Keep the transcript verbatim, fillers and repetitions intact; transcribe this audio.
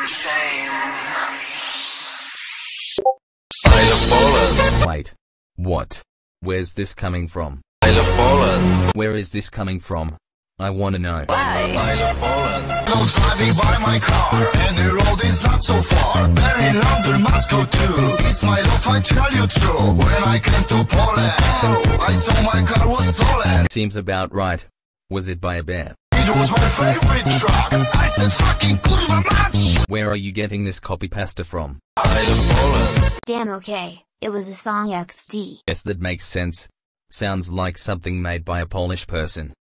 shame. I love Poland. Wait. What? Where's this coming from? I love Poland. Where is this coming from? I wanna know. I love Poland. No driving by my car, and the road is not so far. Berlin, London, Moscow too. It's my love, I tell you true. When I came to Poland, I saw my car was stolen. Seems about right. Was it by a bear? It was my favorite truck. I said fucking kurwa mać. Where are you getting this copy pasta from? I love Poland. Damn, okay, it was a song X D. Yes, that makes sense. Sounds like something made by a Polish person.